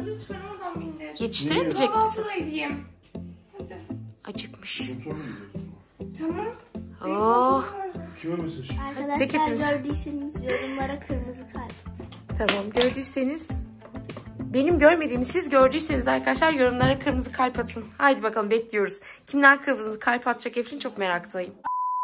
lütfen oradan bindir. Yetiştiremeyecek misin? Kahvaltı edeyim. Hadi. Acıkmış. Tamam. Oh. Kime mesaj? Ceketimiz. Arkadaşlar gördüyseniz yorumlara kırmızı kalp. Tamam, gördüyseniz, benim görmediğimi siz gördüyseniz arkadaşlar yorumlara kırmızı kalp atın. Haydi bakalım, bekliyoruz. Kimler kırmızı kalp atacak Eflin, çok meraktayım.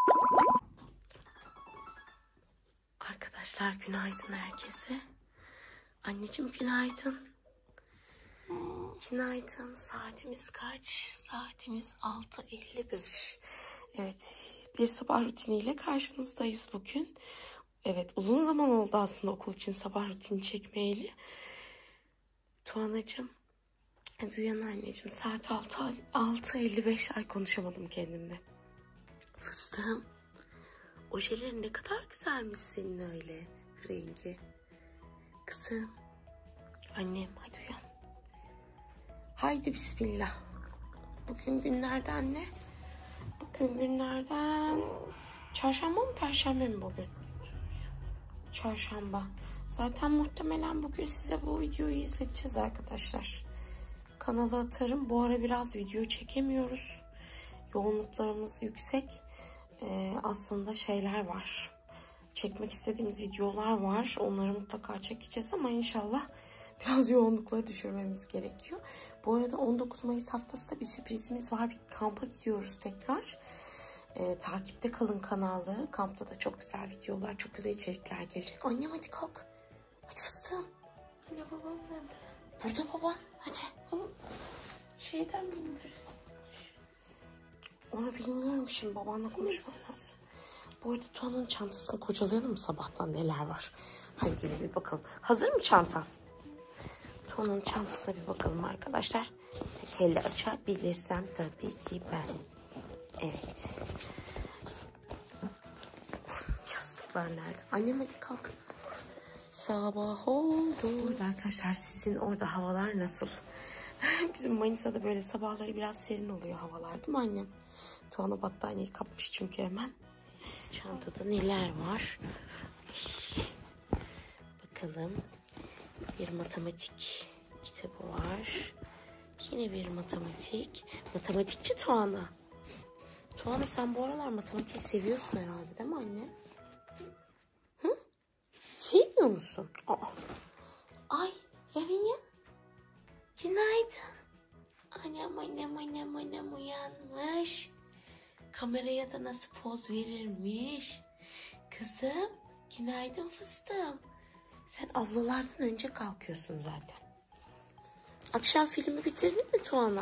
Arkadaşlar günaydın herkese. Anneciğim günaydın. Günaydın. Saatimiz kaç? Saatimiz 6:55. Evet, bir sabah rutiniyle karşınızdayız bugün. Evet, uzun zaman oldu aslında okul için sabah rutini çekmeyeli. Tuğanacığım, hadi uyan anneciğim. Saat 6:55. Ay, konuşamadım kendimle. Fıstığım, ojelerin ne kadar güzelmiş senin öyle rengi. Kızım, annem hadi uyan. Haydi bismillah. Bugün günlerden ne? Bugün günlerden çarşamba mı perşembe mi bugün? Çarşamba. Zaten muhtemelen bugün size bu videoyu izleteceğiz arkadaşlar. Kanala atarım. Bu ara biraz video çekemiyoruz. Yoğunluklarımız yüksek. Aslında şeyler var. Çekmek istediğimiz videolar var. Onları mutlaka çekeceğiz ama inşallah biraz yoğunlukları düşürmemiz gerekiyor. Bu arada 19 Mayıs haftası da bir sürprizimiz var. Bir kampa gidiyoruz tekrar. Takipte kalın kanalı. Kampta da çok güzel videolar, çok güzel içerikler gelecek. Annem hadi kalk. Hadi fıstığım. Anne babam nerede? Burada baba. Hadi. Şeyden bindiririz. Onu bilmiyorum, şimdi babanla konuşmam lazım. Bu arada Tuana'nın çantasını kocalayalım mı, sabahtan neler var? Hadi gelin bir bakalım. Hazır mı çantan? Tuana'nın çantasına bir bakalım arkadaşlar. Tek elle açabilirsem tabii ki ben. Evet. Yastıklar nerede? Annem hadi kalk. Sabah oldu. Burada arkadaşlar, sizin orada havalar nasıl? Bizim Manisa'da böyle sabahları biraz serin oluyor havalar, değil mi annem? Tuana battaniyeyi kapmış çünkü hemen. Çantada neler var? Bakalım. Bir matematik kitabı var. Yine bir matematik. Matematikçi Tuana. Tuana, sen bu aralar matematiği seviyorsun herhalde, değil mi anne? Hı? Sevmiyor musun? Aa. Ay Lavinia. Günaydın. Annem uyanmış. Kameraya da nasıl poz verirmiş. Kızım, günaydın fıstığım. Sen ablalardan önce kalkıyorsun zaten. Akşam filmi bitirdin mi Tuana?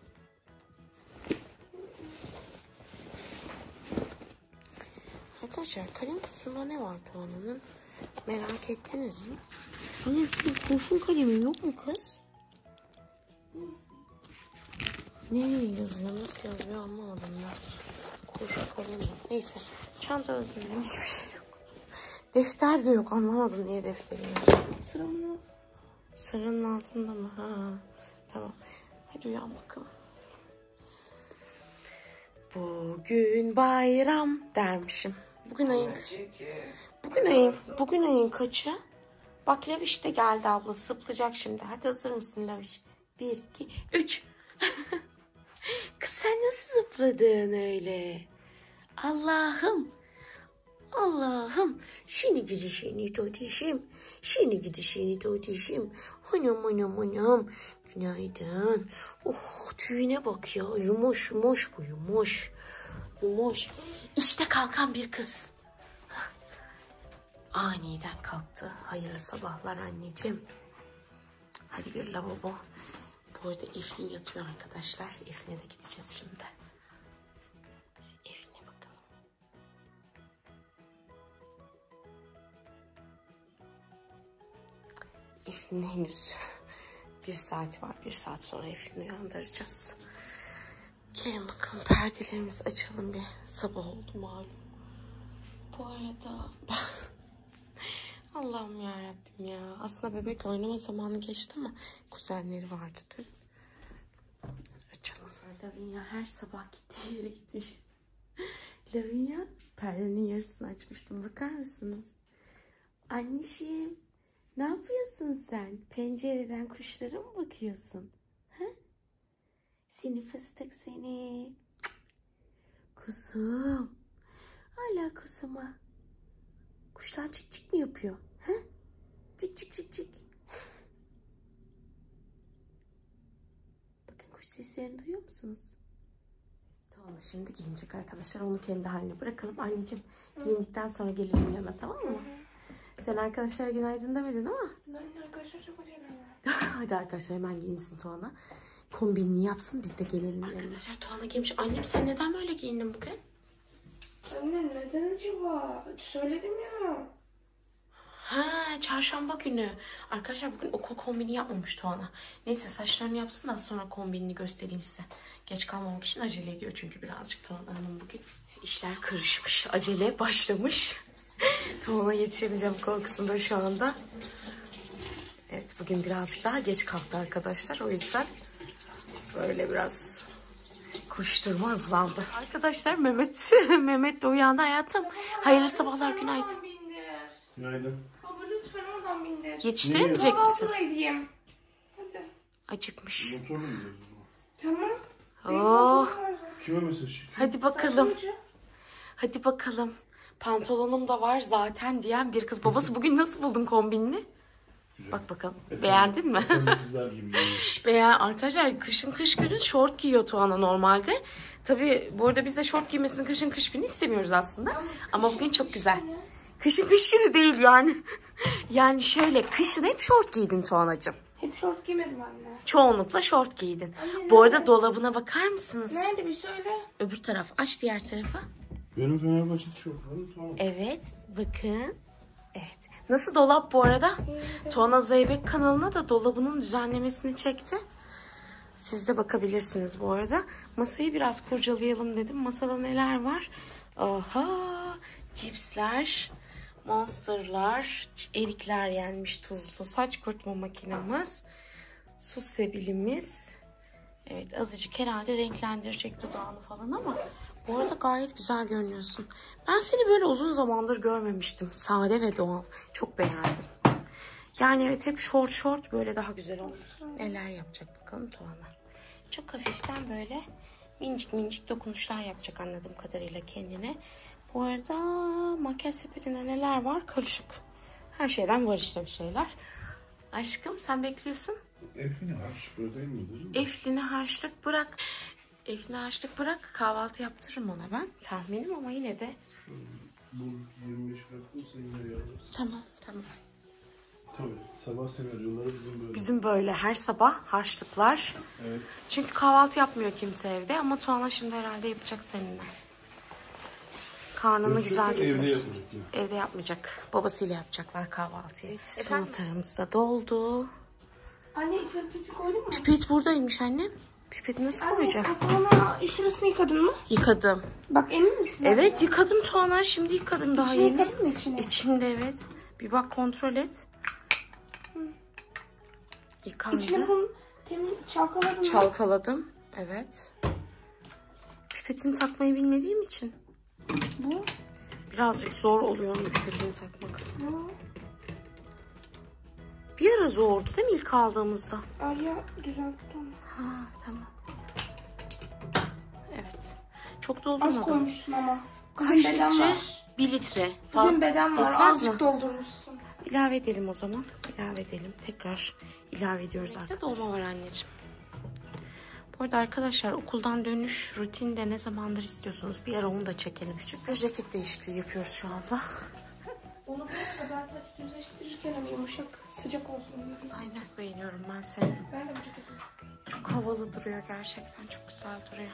Arkadaşlar, kalem kutusunda ne var Tuana'nın? Merak ettiniz mi? Annem, senin kurşun kalemin yok mu kız? Nereye yazıyor? Nasıl yazıyor anlamadım ya. Kurşun kalem yok. Neyse. Çantada düzgün hiçbir şey yok. Defter de yok. Anlamadım niye defteri yok. Sıra mı yok? Sıranın altında mı? Ha, tamam. Hadi uyan bakalım. Bugün bayram dermişim. Bugün ayın kaçı? Bak Laviş de geldi ablası. Zıplayacak şimdi. Hadi hazır mısın Laviş? 1, 2, 3. Kız sen nasıl zıpladın öyle? Allah'ım. Allah'ım. Şini gidi şini totişim. Şini gidi şini totişim. Anam. Günaydın. Oh, tüyüne bak ya. Yumuş bu, yumuş. İşte kalkan bir kız. Aniden kalktı. Hayırlı sabahlar anneciğim. Hadi bir lavabo. Bu arada Eflin yatıyor arkadaşlar. Eflin'e de gideceğiz şimdi. Eflin'e bakalım. Eflin'in henüz 1 saat var. 1 saat sonra Eflin'i uyandıracağız. Gelin bakalım, perdelerimizi açalım bir. Sabah oldu malum. Bu arada Allah'ım yarabbim ya. Aslında bebekle oynama zamanı geçti ama kuzenleri vardı dün. Açalım. Lavinia her sabah gittiği yere gitmiş. Lavinia perdenin yarısını açmıştım. Bakar mısınız? Anneciğim. Ne yapıyorsun sen? Pencereden kuşlara mı bakıyorsun? Ha? Seni fıstık seni. Kuzum. Hala kuzuma. Kuşlar çık çık mı yapıyor? Ha? Çık çık çık çık. Bakın kuş seslerini duyuyor musunuz? Tuana şimdi giyinecek arkadaşlar. Onu kendi haline bırakalım. Anneciğim giyindikten sonra gelelim yanına, tamam mı? Sen arkadaşlara günaydın demedin ama. Günaydın arkadaşlar, çok acele var. Hadi arkadaşlar hemen giyinsin Tuana. Kombinini yapsın, biz de gelelim. Arkadaşlar Tuana giymiş. Annem sen neden böyle giyindin bugün? Anne neden acaba? Söyledim ya. Ha, çarşamba günü. Arkadaşlar bugün okul kombini yapmamış Tuana. Neyse saçlarını yapsın da sonra kombinini göstereyim size. Geç kalmamak için acele ediyor çünkü birazcık Tuana Hanım bugün. İşler karışmış. Acele başlamış. Tuana yetişemeyeceğim korkusunda şu anda. Evet bugün birazcık daha geç kalktı arkadaşlar. O yüzden böyle biraz koşturma hızlandı. Arkadaşlar Mehmet de uyandı hayatım. Hayırlı sabahlar, günaydın. Günaydın. Baba lütfen oradan bindir. Yetiştiremeyecek misin? Kahvaltı edeyim. Hadi. Acıkmış. Motorla mı gidiyoruz? Tamam. Oh. Kime mesaj çıkıyor? Hadi bakalım. Hadi bakalım. Pantolonum da var zaten diyen bir kız. Babası bugün nasıl buldun kombinini? Güzel. Bak bakalım. Beğendin mi? Efendim kızlar gibi giymiş. Arkadaşlar kışın kış günü şort giyiyor Tuana normalde. Tabii bu arada biz de şort giymesini kışın kış günü istemiyoruz aslında. Ama bugün çok güzel. Kışın kış günü değil yani. Yani şöyle kışın hep şort giydin Tuanacığım. Hep şort giymedim anne. Çoğunlukla şort giydin. Anne, Bu arada nerede? dolabına bakar mısınız? Nerede bir söyle. Öbür taraf. Aç diğer tarafa. Benim Fenerbahçe tişörtlerim tamam. Evet. Bakın. Evet. Nasıl dolap bu arada? Tuana Zeybek kanalına da dolabının düzenlemesini çekti. Siz de bakabilirsiniz bu arada. Masayı biraz kurcalayalım dedim. Masada neler var? Aha! Cipsler, Monster'lar, erikler yenmiş tuzlu, saç kurutma makinemiz, su sebilimiz. Evet azıcık herhalde renklendirecek dudağını falan ama bu arada gayet güzel görünüyorsun. Ben seni böyle uzun zamandır görmemiştim. Sade ve doğal. Çok beğendim. Yani evet hep short böyle daha güzel olmuş. Neler yapacak bakalım Tuana. Çok hafiften böyle minicik dokunuşlar yapacak anladığım kadarıyla kendine. Bu arada makyaj sepetinde neler var? Karışık. Her şeyden var işte bir şeyler. Aşkım sen bekliyorsun. Efendim harç böyle değil mi? Eflin'e harçlık bırak. Eflin'e harçlık bırak. Kahvaltı yaptırırım ona ben. Tahminim ama yine de. Şu bu 25 bıraktım sen yine yazarsın. Tamam. Tabii sabah senaryoları bizim böyle. Bizim böyle her sabah harçlıklar. Evet. Çünkü kahvaltı yapmıyor kimse evde ama Tuana şimdi herhalde yapacak seninle. Karnını güzel Evde tutmuş. yapacak ya. Evde yapmayacak. Babasıyla yapacaklar kahvaltıyı. Evet, su atarımız da doldu. Anne içine pipeti koydun mu? Pipet buradaymış annem. Pipeti nasıl koyacağım? Kapağına şurasını yıkadın mı? Yıkadım. Bak emin misin? Evet yıkadım Tuana. Şimdi yıkadım daha İçine yeni. yıkadın mı içine? İçinde evet. Bir bak kontrol et. Yıkandı. İçine bunu çalkaladın mı? Çalkaladım. Evet. Pipetini takmayı bilmediğim için. Bu. Birazcık zor oluyor pipetini takmak. Bu. Bir ara zordu değil mi ilk aldığımızda? Arya düzeltti onu. Ha tamam. Evet. Çok Az doldurmadım. koymuşsun ama. Kaç Bugün beden litre? var. 1 litre. Bugün beden var. Yetmez Azıcık mi? doldurmuşsun. İlave edelim o zaman. İlave edelim. Tekrar ilave ediyoruz arkadaşlar. Dolma var anneciğim. Bu arada arkadaşlar okuldan dönüş rutinde ne zamandır istiyorsunuz? Bir ara onu da çekelim. Küçük bir ceket değişikliği yapıyoruz şu anda. Onu bırak da ben saç düzleştirirken hani yumuşak, sıcak olsun diye. Aynen beğeniyorum ben seni. Ben de bu ceketimi çok Çok havalı duruyor gerçekten. Çok güzel duruyor.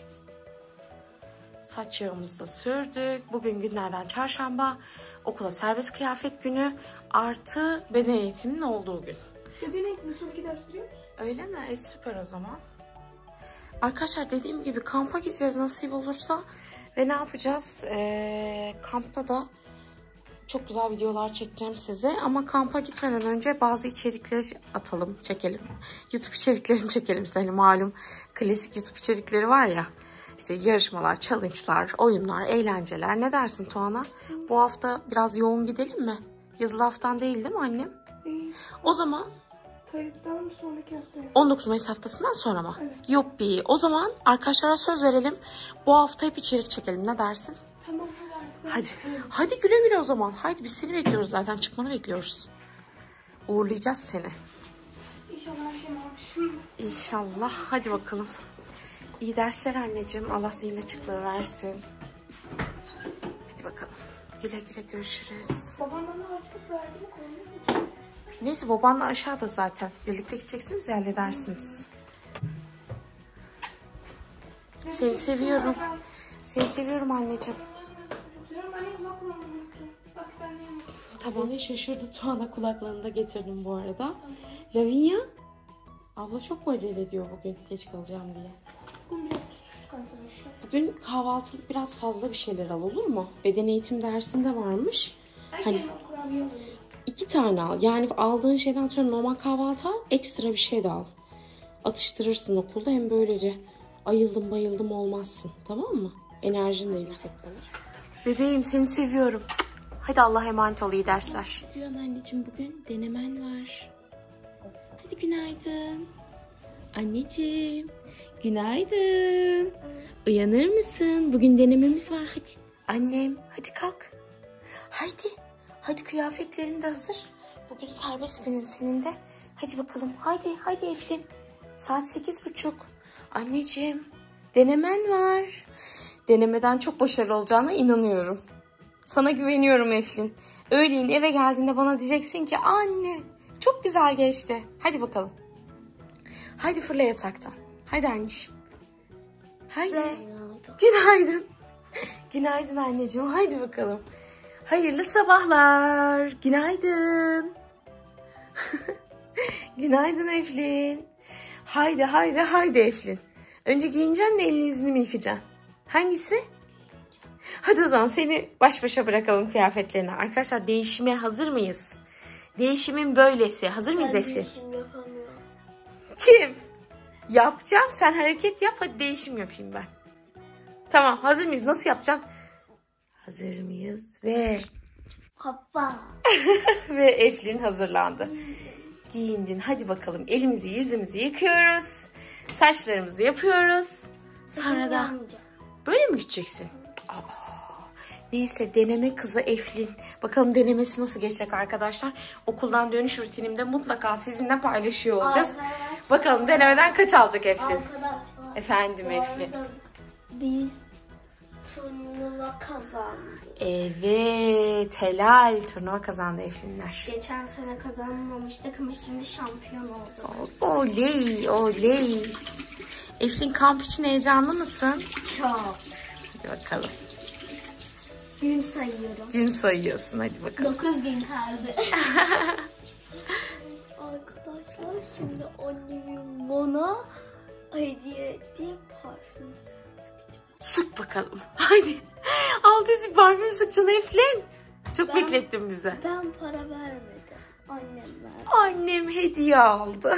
Saç yağımızı da sürdük. Bugün günlerden çarşamba. Okula serbest kıyafet günü. Artı beden eğitiminin olduğu gün. beden eğitimi son 2 ders biliyor musun? Öyle mi? Süper o zaman. Arkadaşlar dediğim gibi kampa gideceğiz nasip olursa. Ve ne yapacağız? Kampta da çok güzel videolar çekeceğim size. Ama kampa gitmeden önce bazı içerikleri çekelim. YouTube içeriklerini çekelim. Hani malum klasik YouTube içerikleri var ya. İşte yarışmalar, challenge'lar, oyunlar, eğlenceler. Ne dersin Tuana? Bu hafta biraz yoğun gidelim mi? Yazılı haftan değil mi annem? Değil. O zaman Kayıttan sonraki haftaya. 19 Mayıs haftasından sonra mı? Evet. Yuppi. O zaman arkadaşlara söz verelim. Bu hafta hep içerik çekelim. Ne dersin? Tamam hadi artık. Hadi. Hadi güle güle o zaman. Haydi biz seni bekliyoruz zaten. Çıkmanı bekliyoruz. Uğurlayacağız seni. İnşallah her şeyim almışım. İnşallah. Hadi bakalım. İyi dersler anneciğim. Allah zihin açıklığı versin. Hadi bakalım. Güle güle görüşürüz. Babam bana harçlık verdi mi? Koymuyor mu? Neyse babanla aşağıda zaten. Birlikte gideceksiniz ya, halledersiniz. Seni seviyorum. Seni seviyorum anneciğim. Diyorum anne kulaklığımı unuttum. Bak ben de unuttum. Tamam. Ne şaşırdı Tuana, kulaklığını da getirdim bu arada. Lavinia. Abla çok acele ediyor bugün geç kalacağım diye. Bugün biraz tutuştuk arkadaşlar. Bugün kahvaltılık biraz fazla bir şeyler al, olur mu? Beden eğitim dersinde varmış. Ben Hani kendim kurabiye alıyorum. 2 tane al. Yani aldığın şeyden sonra normal kahvaltı al. Ekstra bir şey de al. Atıştırırsın okulda, hem böylece ayıldım bayıldım olmazsın. Tamam mı? Enerjin de yüksek kalır. Bebeğim seni seviyorum. Hadi Allah'a emanet ol, iyi dersler. Diyorsun anneciğim, bugün denemen var. Hadi günaydın. Anneciğim günaydın. Uyanır mısın? Bugün denememiz var, hadi. Annem hadi kalk. Haydi. Hadi kıyafetlerin de hazır. Bugün serbest günün senin de. Hadi bakalım. Haydi haydi Eflin. Saat 8:30. Anneciğim denemen var. Denemeden çok başarılı olacağına inanıyorum. Sana güveniyorum Eflin. Öğleyin eve geldiğinde bana diyeceksin ki anne çok güzel geçti. Hadi bakalım. Haydi fırla yataktan. Haydi anneciğim. Haydi. Günaydın. Günaydın anneciğim. Haydi bakalım. Hayırlı sabahlar. Günaydın. Günaydın Eflin. Haydi haydi haydi Eflin. Önce giyineceksin mi, elini yüzünü mü yıkacaksın? Hangisi? Hadi o zaman seni baş başa bırakalım kıyafetlerine. Arkadaşlar değişime hazır mıyız? Değişimin böylesi. Hazır mıyız Eflin? Değişim yapamıyorum. Kim? Yapacağım. Sen hareket yap. Hadi değişim yapayım ben. Tamam. Hazır mıyız? Nasıl yapacağım? Hazır mıyız? Ve Hoppa. ve Eflin hazırlandı. Giyindin. Hadi bakalım. Elimizi yüzümüzü yıkıyoruz. Saçlarımızı yapıyoruz. Sonra da böyle mi gideceksin? Aa, neyse deneme kızı Eflin. Bakalım denemesi nasıl geçecek arkadaşlar. Okuldan dönüş rutinimde mutlaka sizinle paylaşıyor olacağız. Bakalım denemeden kaç alacak Eflin? Arkadaşlar. Efendim bu Eflin. arada biz turnuva kazandık. Evet, helal. Turnuva kazandı Eflinler. Geçen sene kazanmamıştık ama şimdi şampiyon olduk. Oley, oley. Eflin, kamp için heyecanlı mısın? Çok. Hadi bakalım. Gün sayıyorum. Gün sayıyorsun, hadi bakalım. 9 gün kaldı. Arkadaşlar şimdi annemin bana hediye ettiği parfüm sıkacağım. Sık bakalım. Haydi. 600 parfüm sıkacaksın Eflin. Çok beklettin bize. Ben para vermedim. Annem verdi. Annem hediye aldı.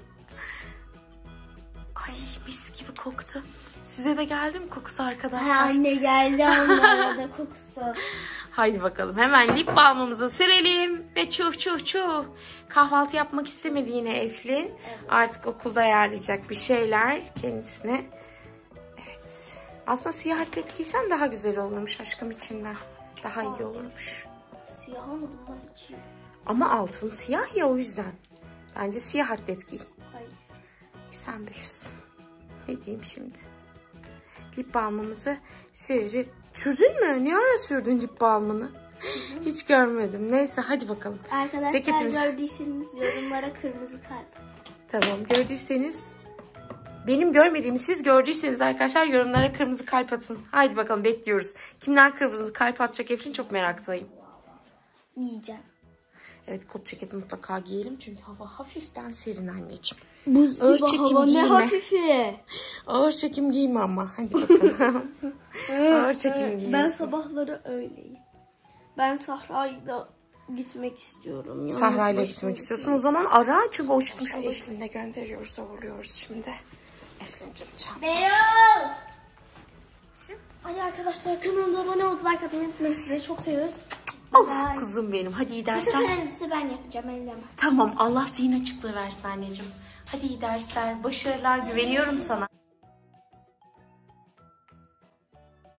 Ay mis gibi koktu. Size de geldi mi kokusu arkadaşlar? Anne geldi onlara da kokusu. Haydi bakalım hemen lip balmımızı sürelim ve çuf çuf çuf. Kahvaltı yapmak istemedi yine Eflin. Evet. Artık okulda ayarlayacak bir şeyler kendisine. Evet. Aslında siyah atlet giysen daha güzel olurmuş aşkım içinden. Daha iyi olurmuş. Siyah mı bunlar hiç yok. Ama altın siyah ya, o yüzden. Bence siyah atlet giy. Hayır. Sen bilirsin. Ne diyeyim şimdi? Lip balmımızı sürdün mü? Ne ara sürdün lip balmını? Hiç görmedim. Neyse hadi bakalım. Arkadaşlar Ceketimiz. gördüyseniz yorumlara kırmızı kalp. Tamam, gördüyseniz, benim görmediğimi siz gördüyseniz arkadaşlar yorumlara kırmızı kalp atın. Haydi bakalım, bekliyoruz. Kimler kırmızı kalp atacak Eflin, çok meraktayım. Giyeceğim. Evet, kot ceketi mutlaka giyelim çünkü hava hafiften serin anneciğim. Buz Ağır gibi çekim hava ne giyme. hafifi. Ağır çekim giyme ama. Hadi bakalım. Ağır çekim giyiyorsun. Ben sabahları öyleyim. Ben Sahra'yla gitmek istiyorum. Yalnız Sahra'yla başıma gitmek istiyorsun. O zaman ara, çünkü o çıkmış. Eflin'de gönderiyoruz, zorluyoruz şimdi. Eflin'cim çanta. Beral! Hadi arkadaşlar, kanalıma abone olup like atmayı unutmayın. Sizi çok seviyoruz. Oh, kuzum benim. Hadi iyi Bu dersler. sefer ben yapacağım, elleme. Tamam, Allah zihin açıklığı versin anneciğim. Hadi iyi dersler, başarılar, güveniyorum sana.